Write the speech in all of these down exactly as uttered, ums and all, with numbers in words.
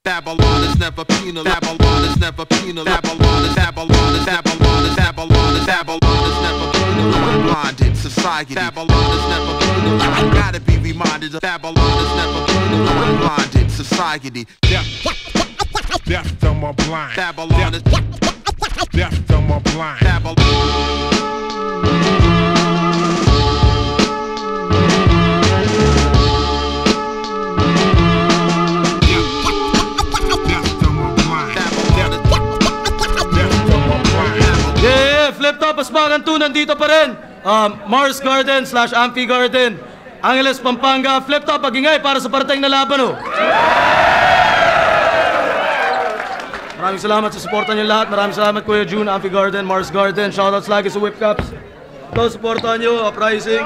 Babylon is never penal. Babylon is never penal. Babylon is Babylon is Babylon is Babylon is Babylon is never penal. Blinded society. Babylon is never penal. I gotta be reminded of Babylon is never penal. Blinded society. Death, death to my blind. Babylon is death to my blind. Babylon. Flip Top Aspagan two nandito pa rin. um, Mars Garden slash Amphi Garden, Angeles, Pampanga. Flip Top, pag-ingay para sa parating na laban, oh. Maraming salamat sa suporta niyo lahat. Maraming salamat Kuya June, Amphi Garden, Mars Garden. Shoutouts lagi sa Whip Caps. Ito, suportahan niyo, Uprising.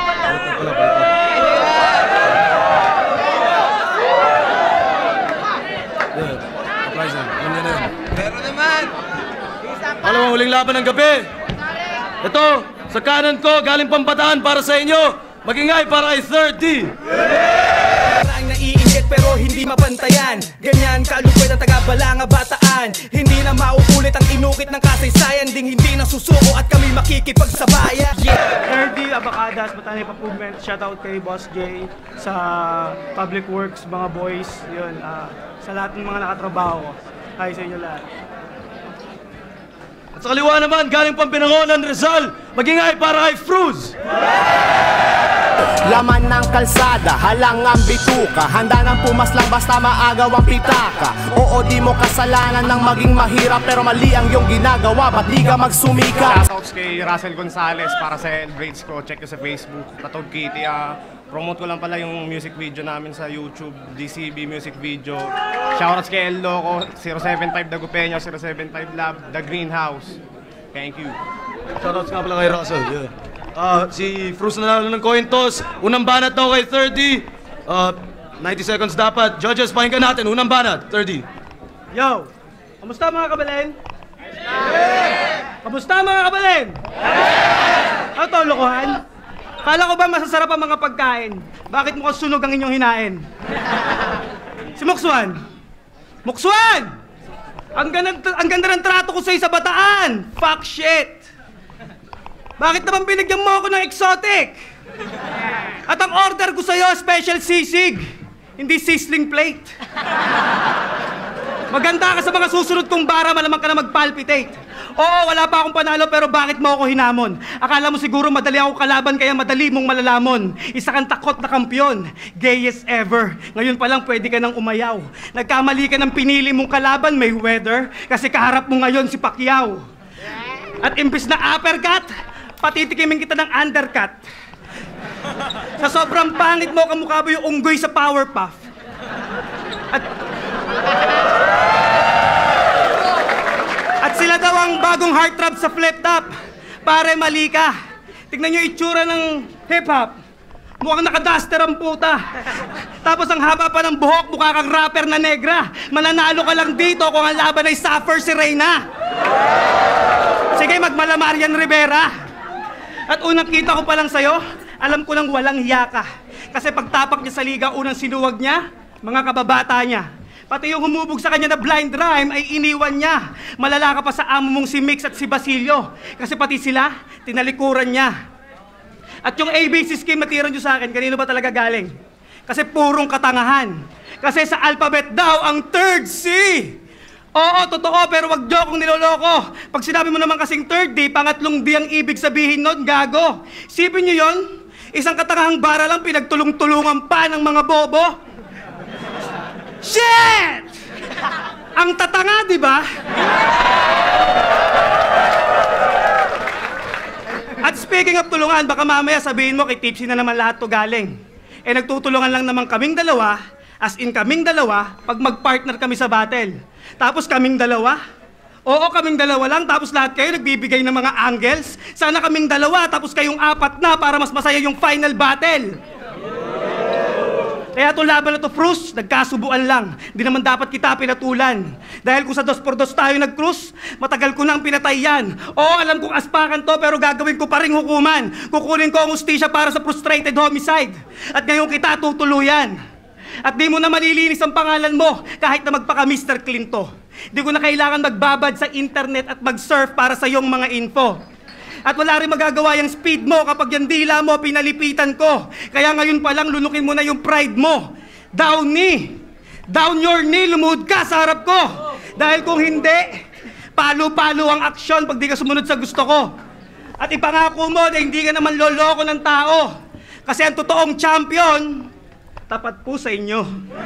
Uprising, alam niyo na yun. Pero naman, alam mo, huling laban ng gabi. Ito, sa kanan ko, galing Pampataan para sa inyo. Magingay para kay thirty. Parang naiinggit pero hindi mapantayan. Ganyan kalupit ang taga-Balanga Bataan. Hindi na mauulit ang inukit ng kasaysayan. Ding hindi na susuko at kami makikipagsabayan. Yeah. thirty Abacadas, Batang Improvement. Shoutout kay Boss J sa Public Works, mga boys. Yun, uh, sa lahat ng mga nakatrabaho ko. Hi sa inyo lahat. At sa kaliwa naman, galing Pampinangonan, Rizal, magingay para kay Fruz. Laman ng kalsada, halang ang bituka. Handa nang pumaslang basta maagaw ang pitaka. Oo, di mo kasalanan ng maging mahirap, pero mali ang iyong ginagawa, ba't di ka magsumika? Shoutouts kay Russell Gonzalez para sa grades ko. Check ko sa Facebook. Tatog Kitty. Uh, promote ko lang pala yung music video namin sa YouTube, D C B Music Video. Shoutouts kay El Loco, zero seven five Dagupeño, zero seven five Lab, The Greenhouse. Thank you. Shoutouts nga pala kay Russell. Yeah. Uh, si Fruz na nanalo ng coin toss. Unang banat daw kay thirty. Uh, ninety seconds dapat. Judges, pakinggan natin. Unang banat, thirty. Yo! Kamusta mga kabalen? Yeah! Kamusta mga kabalen? Yeah! Ano to, lokohan? Kala ko ba masasarap ang mga pagkain? Bakit mukhang sunog ang inyong hinain? Si Mukswan! Mukswan! Ang ganda, ang ganda ng trato ko sa'yo sa Bataan! Fuck shit! Bakit naman binigyan mo ako ng exotic? At ang order ko sa'yo, special sisig, hindi sizzling plate. Maganda ka sa mga susunod kong bara, malamang ka na mag-palpitate. Oo, wala pa akong panalo, pero bakit mo ako hinamon? Akala mo siguro madali ako kalaban, kaya madali mong malalamon. Isa kang takot na kampyon, gayest ever. Ngayon pa lang pwede ka nang umayaw. Nagkamali ka ng pinili mong kalaban, Mayweather, kasi kaharap mo ngayon si Pacquiao. At imbis na uppercut, patitikimin kita ng undercut. Sa sobrang pangit mo, kamukha mo yung unggoy sa Powerpuff. At... At sila daw ang bagong heartthrob sa Flip Top. Pare, mali ka. Tignan nyo itsura ng hip-hop. Mukhang nakaduster ang puta. Tapos ang haba pa ng buhok, mukha kang rapper na negra. Mananalo ka lang dito kung ang laban ay suffer si Reyna. Sige, magmala Marian Rivera. At unang kita ko pa lang sa'yo, alam ko nang walang hiya ka. Kasi pagtapak niya sa liga, unang sinuwag niya, mga kababata niya. Pati yung humubog sa kanya na blind rhyme ay iniwan niya. Malala ka pa sa amo mong si Mix at si Basilio. Kasi pati sila, tinalikuran niya. At yung A B C scheme na tira nyo sa akin, kanino ba talaga galing? Kasi purong katangahan. Kasi sa alphabet daw, ang third C. Oo, totoo, pero wag joke kung niloloko. Pag sinabi mo naman kasing third D, pangatlong D ang ibig sabihin nun, gago. Sipin nyo yon? Isang katangahang bara lang, pinagtulong-tulungan pa ng mga bobo. Shit! Ang tatanga, di ba? At speaking of tulungan, baka mamaya sabihin mo kay Tipsy na naman lahat to galing. Eh nagtutulungan lang naman kaming dalawa, as in kaming dalawa, pag mag-partner kami sa battle. Tapos kaming dalawa? Oo, kaming dalawa lang, tapos lahat kayo nagbibigay ng mga angles. Sana kaming dalawa, tapos kayong apat na para mas masaya yung final battle. Kaya itong laban na to, Fruz, nagkasubuan lang. Di naman dapat kita pinatulan. Dahil kung sa dos por dos tayo nag-cruise, matagal ko nang pinatay yan. Oo, alam kong aspakan to, pero gagawin ko pa ring hukuman. Kukunin ko ang ustisya para sa frustrated homicide. At ngayon kita tutuluyan. At di mo na malilinis ang pangalan mo kahit na magpaka mister Clinto. Di ko na kailangan magbabad sa internet at mag-surf para sa iyong mga info. At wala rin magagawa yung speed mo kapag yung dila mo pinalipitan ko. Kaya ngayon pa lang lunukin mo na yung pride mo. Down knee. Down your knee, lumuhod ka sa harap ko. Dahil kung hindi, palo-palo ang aksyon pag di ka sumunod sa gusto ko. At ipangako mo na hindi ka naman loloko ng tao. Kasi ang totoong champion, tapat po sa inyo.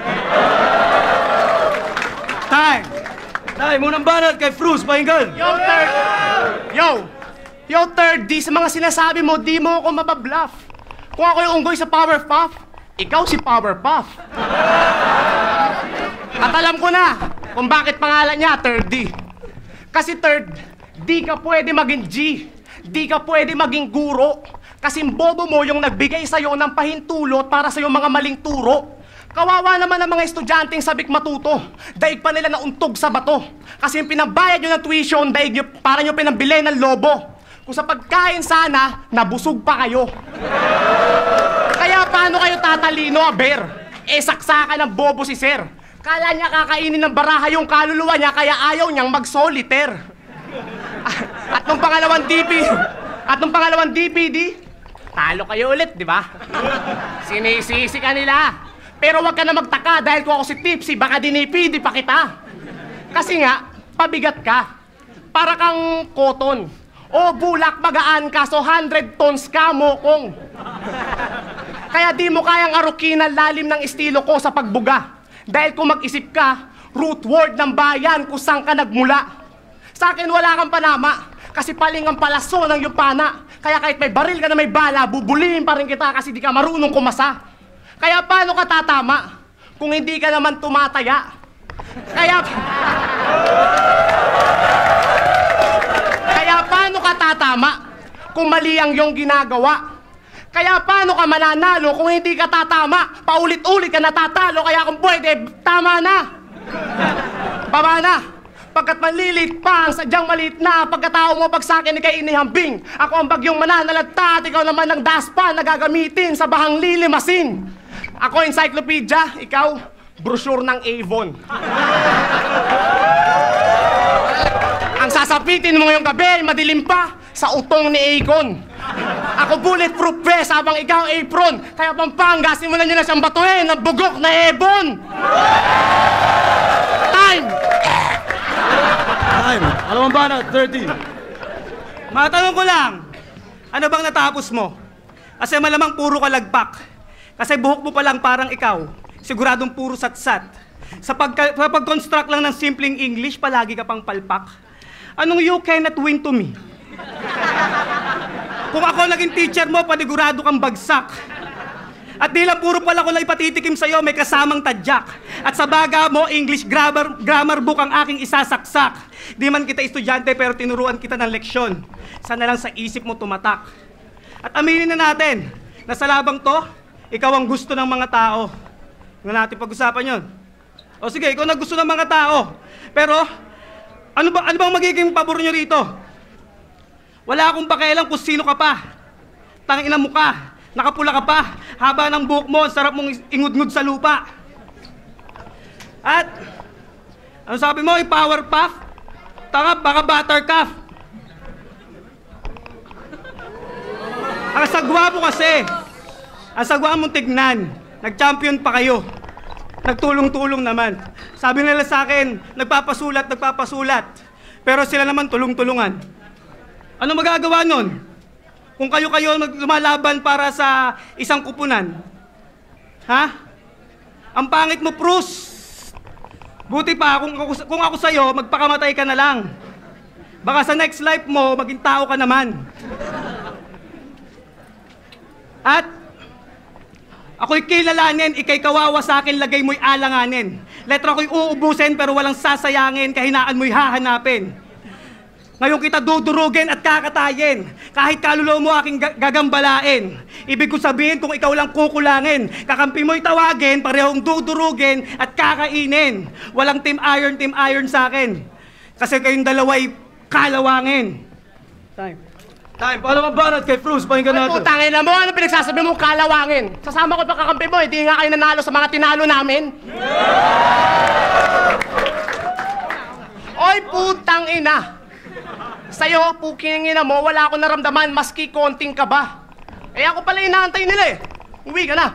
Time! Time, unang banat kay Fruz, pakinggan! Yo, third! Yo! Yo, third, di sa mga sinasabi mo, di mo ako mababluff. Kung ako yung unggoy sa Powerpuff, ikaw si Powerpuff. At alam ko na kung bakit pangalan niya, third D. Kasi third, di ka pwede maging G. Di ka pwede maging guro. Kasi bobo mo yung nagbigay sa'yo ng pahintulot para sa'yo mga maling turo. Kawawa naman ang mga estudyanteng sabik matuto. Daig pa nila nauntog sa bato. Kasi yung pinabayad nyo ng tuition, daig nyo, para nyo pinambili ng lobo. Kung sa pagkain sana, nabusog pa kayo. Kaya paano kayo tatalino, Aber? Eh, saksakan ng bobo si Sir. Kala niya kakainin ng baraha yung kaluluwa niya, kaya ayaw niyang mag-solitaire. At nung pangalawang D P, at nung pangalawang D P D, talo kayo ulit, di ba? Sinisisi ka nila. Pero wag ka na magtaka dahil kung ako si Tipsy, baka dinipidi pa kita. Kasi nga, pabigat ka. Para kang cotton. O bulak, magaan ka, so one hundred tons ka, mokong. Kaya di mo kayang arukin ang lalim ng estilo ko sa pagbuga. Dahil kung mag-isip ka, root word ng bayan kung saan ka nagmula. Sa akin wala kang panama, kasi paling ang palaso ng yupana. Kaya kahit may baril ka na may bala, bubulihin pa rin kita kasi di ka marunong kumasa. Kaya paano ka tatama kung hindi ka naman tumataya? Kaya... Kaya paano ka tatama kung mali ang iyong ginagawa? Kaya paano ka mananalo kung hindi ka tatama? Paulit-ulit ka natatalo, kaya kung pwede, tama na! Baba na! Pagkat manlilit pa ang sadyang maliit na pagkatao mo pag sa'kin ikay inihambing. Ako ang bagyong mananalagta at ikaw naman ang daspa na gagamitin sa bahang lilimasin. Ako encyclopedia, ikaw brochure ng Avon. Ang sasapitin mo ngayong gabi, madilim pa sa utong ni Akon. Ako bulletproof vest habang ikaw apron. Kaya Pampanga, simulan nyo na siyang batuhin ng bugok na ebon. Time! Time! Alam mo ba na? thirteen. Matanong ko lang, ano bang natapos mo? Kasi malamang puro ka lagpak. Kasi buhok mo pa lang parang ikaw, siguradong puro satsat. Sa, pagka, sa pag-construct lang ng simpleng English, palagi ka pang palpak. Anong you cannot win to me? Kung ako naging teacher mo, panigurado kang bagsak. At di lang puro pala ko lang ipatitikim sa'yo, may kasamang tadyak. At sa baga mo, English grammar, grammar book ang aking isasaksak. Di man kita estudyante pero tinuruan kita ng leksyon. Sana lang sa isip mo tumatak. At aminin na natin, na sa labang to, ikaw ang gusto ng mga tao. Nga natin pag-usapan yun. O sige, ikaw na gusto ng mga tao. Pero, ano ba ano bang magiging pabor nyo rito? Wala akong pakialam kung sino ka pa. Tangina mo ka. Nakapula ka pa. Haba ng buhok mo, sarap mong ingud-ngud sa lupa. At, ano sabi mo, i-power puff? Tanga, baka buttercuff. Ang sagwa mo kasi. Ang sagwa mong tignan. Nag-champion pa kayo. Nagtulong-tulong naman. Sabi nila sa akin, nagpapasulat, nagpapasulat. Pero sila naman tulong-tulungan. Ano magagawa nun? Kung kayo-kayo lumalaban para sa isang kupunan. Ha? Ang pangit mo, Prus. Buti pa, kung ako, kung ako sa'yo, magpakamatay ka na lang. Baka sa next life mo, maging tao ka naman. At, ako'y kilalanin, ikay kawawa sa akin, lagay mo'y alanganin. Letra ko'y uubusin, pero walang sasayangin, kahinaan mo'y hahanapin. Ngayon kita dudurugin at kakatayin. Kahit kaluluwa mo aking gagambalain. Ibig ko sabihin kung ikaw lang kukulangin. Kakampi mo'y tawagin, parehong dudurugin at kakainin. Walang team iron, team iron sa akin. Kasi kayong dalawa'y kalawangin. Time. Time, pangalawang banat kay Fruz, pakinggan natin. Putang ina mo, ano pinagsasabi mo kalawangin? Sasama ko pa kakampi mo, hindi nga kayo nanalo sa mga tinalo namin. Oy, putang ina. Sa'yo, puking ina mo, wala akong naramdaman maski konting kaba. Eh ako pala inaantay nila eh. Uwi ka na.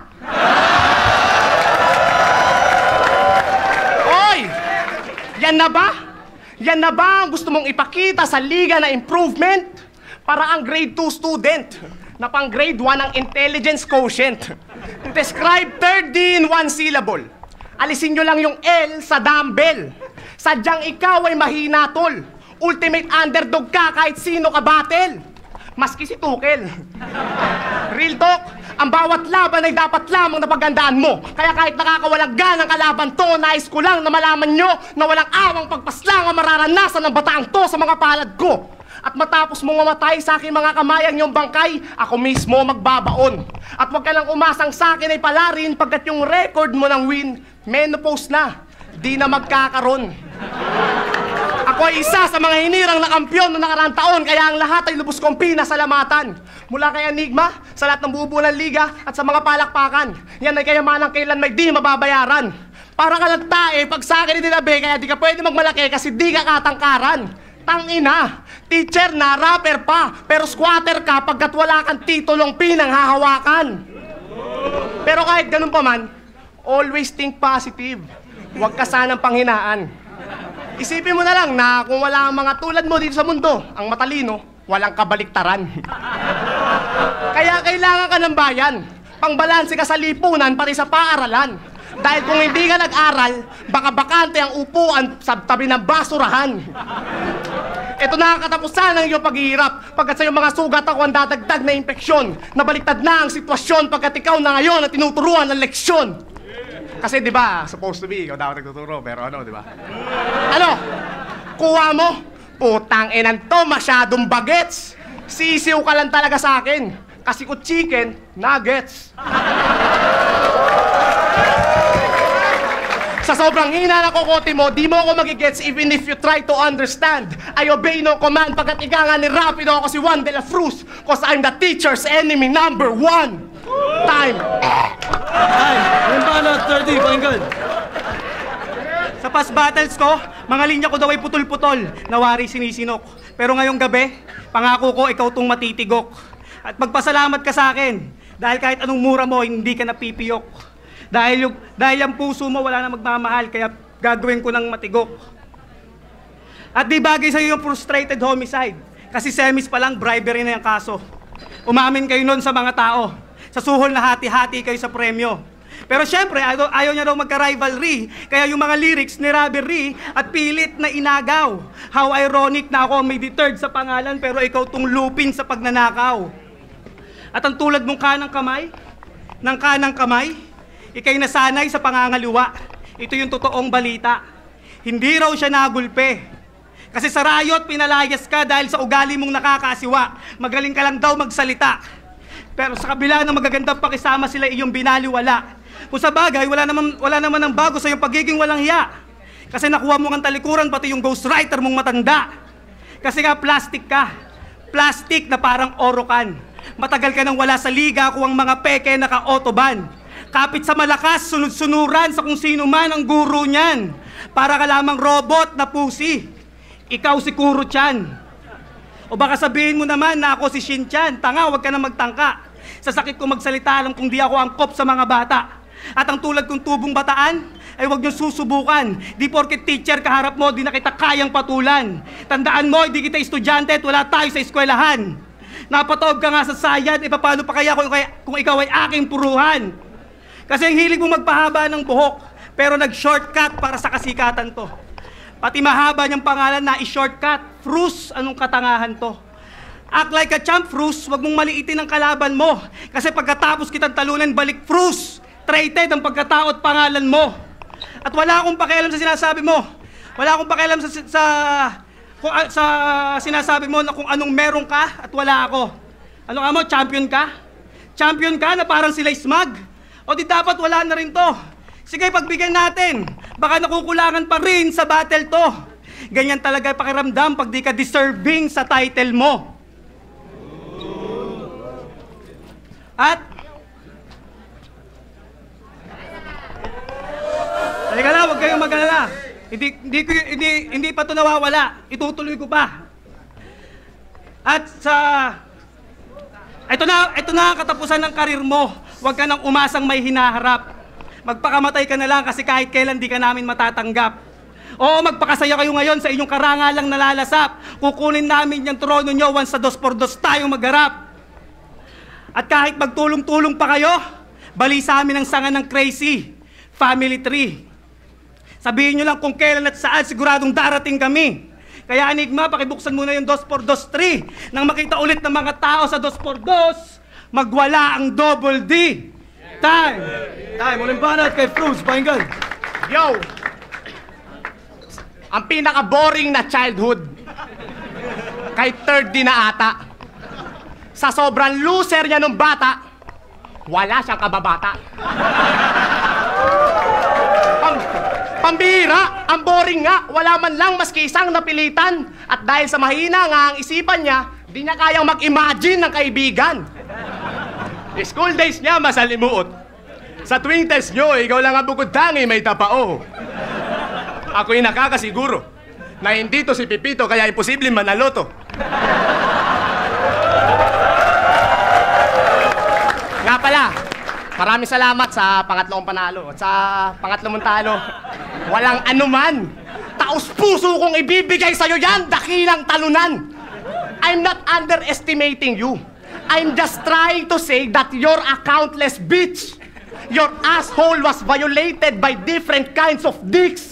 Oy! Yan na ba? Yan na ba ang gusto mong ipakita sa liga na improvement? Para ang grade two student na pang grade one ang intelligence quotient. Describe third D in one syllable. Alisin nyo lang yung L sa dumbbell. Sadyang ikaw ay mahina, tol. Ultimate underdog ka kahit sino ka battle. Maski si Tukel. Real talk, ang bawat laban ay dapat lamang napagandaan mo. Kaya kahit nakakawalang ganang kalaban to, nais ko lang na malaman nyo na walang awang pagpaslang ang mararanasan ng bataang to sa mga palad ko. At matapos mong mamatay sa aking mga kamay ang iyong bangkay, ako mismo magbabaon. At huwag ka lang umasang sa akin ay palarin pagkat yung record mo ng win, menopause na, di na magkakaroon. Ako ay isa sa mga hinirang na kampyon noong nakaraang taon, kaya ang lahat ay lubos kong pinasalamatan. Mula kay Enigma, sa lahat ng bubuo ng liga at sa mga palakpakan. Yan ay kayamanang kailan may di mababayaran. Para ka lang tae, pag sa akin itinabi, kaya di ka pwede magmalaki kasi di ka katangkaran. Tangina, teacher na, rapper pa, pero squatter ka pagkat wala kang titulong pinanghahawakan. Pero kahit ganun pa man, always think positive. Huwag ka sanang panghinaan. Isipin mo na lang na kung wala ang mga tulad mo dito sa mundo, ang matalino, walang kabaliktaran. Kaya kailangan ka ng bayan, pangbalanse ka sa lipunan pati sa paaralan. Dahil kung hindi ka nag-aral, baka bakante ang upuan sa tabi ng basurahan. Ito na ang katapusan ng iyong paghihirap pagkat sa iyong mga sugat ako ang dadagdag na impeksyon. Nabaliktad na ang sitwasyon pagkat ikaw na ngayon na tinuturuan ng leksyon. Kasi di ba, supposed to be, ikaw dapat nagtuturo, pero ano, di ba? Ano? Kuha mo? Putang inan to, masyadong bagets. Sisiw ka lang talaga sa akin. Kasi ko chicken, nuggets. Sa sobrang hina na kokote mo, di mo ako magigets even if you try to understand. I obey no command pagkat ika nga ni Rapido ako si Juan de la Cruz cause I'm the teacher's enemy number one. Time. Time, yung banat, thirty, pakinggan. Sa past battles ko, mga linya ko daw ay putol-putol, nawari sinisinok. Pero ngayong gabi, pangako ko ikaw tong matitigok. At magpasalamat ka sa akin, dahil kahit anong mura mo, hindi ka napipiyok. Dahil yung, dahil ang puso mo wala na magmamahal, kaya gagawin ko ng matigok. At di bagay sa'yo yung frustrated homicide, kasi semis pa lang, bribery na yung kaso. Umamin kayo nun sa mga tao, sa suhol na hati-hati kayo sa premyo. Pero syempre, ayaw, ayaw niya daw magka-rivalry, kaya yung mga lyrics ni Robbery at pilit na inagaw. How ironic na ako may deterred sa pangalan, pero ikaw tong lupin sa pagnanakaw. At ang tulad mong kanang kamay, ng kanang kamay, ikay nasanay sa pangangaliwa. Ito yung totoong balita. Hindi raw siya nagulpe. Kasi sa rayot, pinalayas ka dahil sa ugali mong nakakasiwa. Magaling ka lang daw magsalita. Pero sa kabila ng magagandang pakisama sila iyong binaliwala. Kung sa bagay, wala naman, wala naman ang bago sa iyong pagiging walang hiya. Kasi nakuha mo ang talikuran pati yung ghostwriter mong matanda. Kasi nga plastic ka. Plastic na parang orokan. Matagal ka nang wala sa liga kung ang mga peke naka-autoban. Kapit sa malakas, sunod-sunuran sa kung sino man ang guro niyan. Para ka lamang robot na pusi. Ikaw si Kuro-chan. O baka sabihin mo naman na ako si Shin-chan. Tanga, huwag ka na magtangka. Sa sakit ko magsalita lang kung di ako angkop sa mga bata. At ang tulad kong tubong bataan, ay huwag niyong susubukan. Di porket teacher kaharap mo, di na kita kayang patulan. Tandaan mo, di kita estudyante at wala tayo sa eskwelahan. Napatawag ka nga sa sayad, e paano pa kaya kung, kung ikaw ay aking puruhan? Kasi ang hilig mo magpahaba ng buhok, pero nag-shortcut para sa kasikatan to. Pati mahaba niyang pangalan na i-shortcut. Fruz, anong katangahan to? Act like a champ, Fruz, wag mong maliitin ang kalaban mo. Kasi pagkatapos kitang talunan, balik Fruz. Traited ang pagkatao at pangalan mo. At wala akong pakialam sa sinasabi mo. Wala akong pakialam sa, sa, kung, sa sinasabi mo na kung anong meron ka at wala ako. Ano ka mo, champion ka? Champion ka na parang sila smug? O di dapat wala na rin to. Sige, pagbigyan natin. Baka nakukulangan pa rin sa battle to. Ganyan talaga pakiramdam pag di ka deserving sa title mo. At Halika na, huwag kayong mag-alala. Hindi, hindi, ko y- hindi, hindi pa ito nawawala. Itutuloy ko pa. At sa... Ito na, ito na ang katapusan ng karir mo. Huwag ka nang umasang may hinaharap. Magpakamatay ka na lang kasi kahit kailan di ka namin matatanggap. Oo, magpakasaya kayo ngayon sa inyong karangalang nalalasap. Kukunin namin yung trono nyo once sa dos por dos tayong magharap. At kahit magtulong-tulong pa kayo, bali sa amin ang sanga ng crazy. Family tree. Sabihin nyo lang kung kailan at saan, siguradong darating kami. Kaya Enigma, pakibuksan muna yung dos por dos three. Nang makita ulit ng mga tao sa dos por dos, magwala ang double D. Time! Time, uling banat kay Fruz, pakinggan. Yo! Ang pinaka-boring na childhood kay third D na ata. Sa sobrang loser niya nung bata, wala siyang kababata. Pam pambihira, ang boring nga, wala man lang maski isang napilitan. At dahil sa mahina nga ang isipan niya, di niya kayang mag-imagine ng kaibigan. School days niya masalimuot. Sa tuwing test nyo, ikaw lang ang bukod tangi may tapao. Ako'y nakakasiguro na hindi to si Pipito kaya imposible manalo to. Nga pala, maraming salamat sa pangatlong panalo. At sa pangatlong mong talo, walang anuman. Taos puso kong ibibigay sa'yo yan, dakilang talunan. I'm not underestimating you. I'm just trying to say that you're a countless bitch. Your asshole was violated by different kinds of dicks.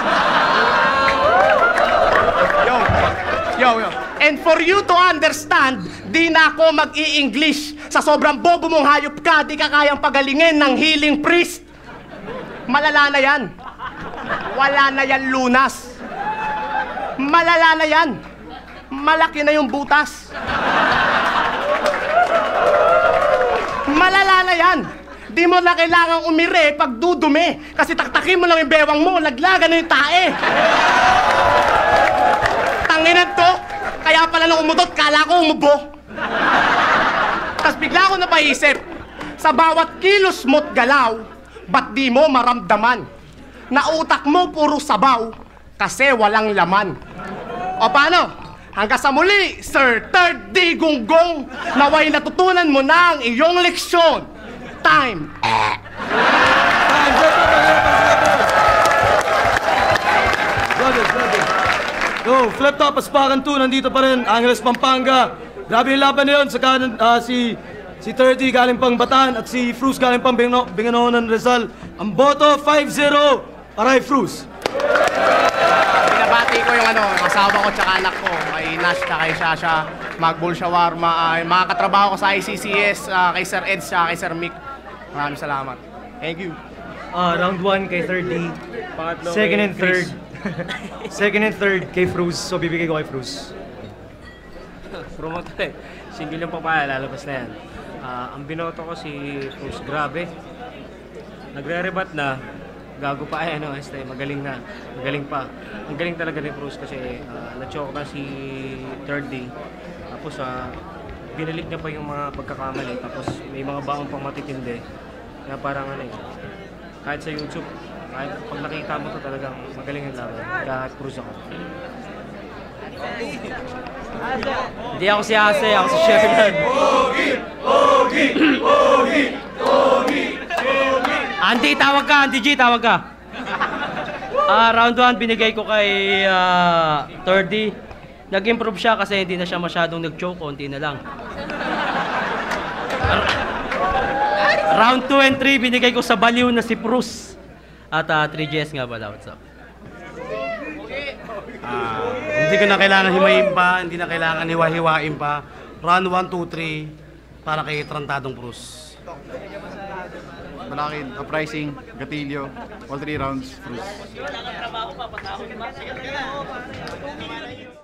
Yo, yo, yo. And for you to understand, di na ako mag-i-English. Sa sobrang bobo mong hayop ka, di ka kayang pagalingin ng healing priest. Malala na yan. Wala na yan lunas. Malala na yan. Malaki na yung butas. Malala na yan. Di mo na kailangang umire pag dudumi. Kasi taktakin mo lang yung bewang mo, laglagan na yung tae. Tanginan to. Kaya pala nung umutot, kala ko umubo. Tapos bigla ako napaisip, sa bawat kilos mo't galaw, ba't di mo maramdaman na utak mo puro sabaw kasi walang laman? O paano? Hanggang sa muli, Sir Third D Gunggong, naway natutunan mo na ang iyong leksyon. Time. Brothers, brothers. Yo, Flip Top, Aspakan two, nandito pa rin, Angeles, Pampanga. Grabe yung laban na yun, saka uh, si, si third D galing pang Bataan at si Fruz galing pang Bingano, Binganoon ng Rizal. Ang boto, five zero, aray Fruz. Binabati ko yung ano, asawa ko tsaka anak ko, kay Nash tsaka kay Shasha, Magbol Shawarma, uh, mga katrabaho ko sa I C C S, uh, kay Sir Ed tsaka kay Sir Mick. Maraming salamat. Thank you. Uh, round one kay third D. Pangatlo Second kay and third. Second and third kay Fruz. So bibigay ko kay Fruz. Promote eh. Single yung papaya, lalabas na yan. Uh, ang binoto ko si Cruz, grabe. Nagre-rebat na. Gago pa eh, ano, este, magaling na. Magaling pa. Ang galing talaga ni Cruz kasi uh, na-choke na si third D. Tapos, uh, binalik niya pa yung mga pagkakamali. Tapos, may mga baong pang matitindi. Kaya parang ano eh, kahit sa YouTube, kahit pag nakita mo to talagang magaling yung laban. Kaya Cruz ako. Hindi ako si Ase, ako si Sheridan. Andy, tawag ka. Andy G, tawag ka. Ah, round one, binigay ko kay uh, third D. Nag-improve siya kasi hindi na siya masyadong nag-choke, konti na lang. Round two and three, binigay ko sa baliw na si Fruz. At uh, three G S nga pala, what's up? Ah, hindi ko na kailangan himayin pa, hindi na kailangan hiwa-hiwain pa. Round one, two, three, para kay Trantadong Cruz. Malakid, uprising, gatilyo, all three rounds, Cruz.